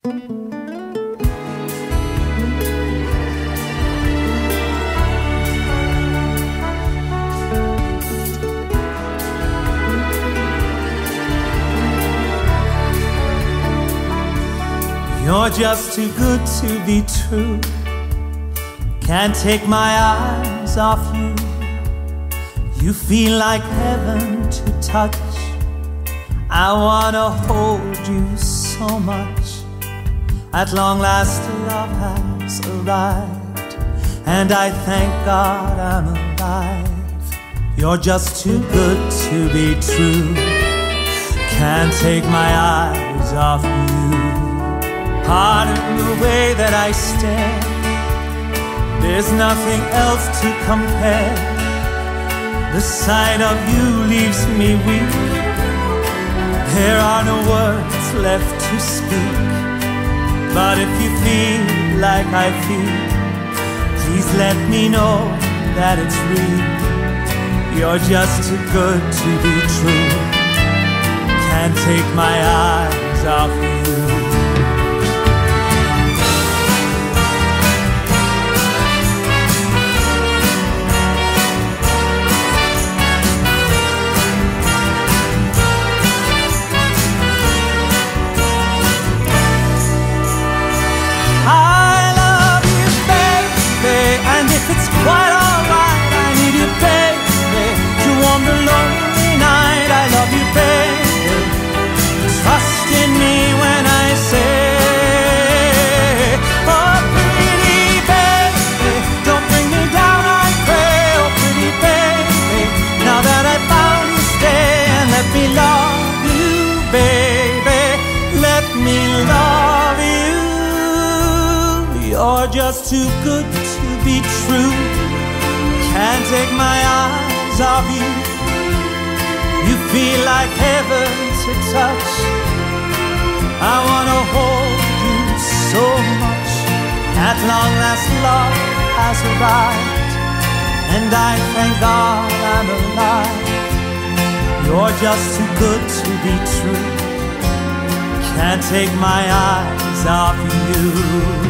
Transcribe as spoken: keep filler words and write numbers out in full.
You're just too good to be true. Can't take my eyes off you. You feel like heaven to touch. I wanna hold you so much. At long last love has arrived, and I thank God I'm alive. You're just too good to be true. Can't take my eyes off you. Pardon the way that I stare. There's nothing else to compare. The sight of you leaves me weak. There are no words left to speak. But if you feel like I feel, please let me know that it's real. You're just too good to be true. Can't take my eyes off you. It's quite alright, I need you, baby, to warm the lonely night. I love you, baby, trust in me when I say, oh pretty baby, don't bring me down, I pray. Oh pretty baby, now that I found you, stay and let me love you, baby, let me love you. You're just too good to be true. Can't take my eyes off you. You feel like heaven to touch. I wanna hold you so much. At long last love has arrived, and I thank God I'm alive. You're just too good to be true. Can't take my eyes off you.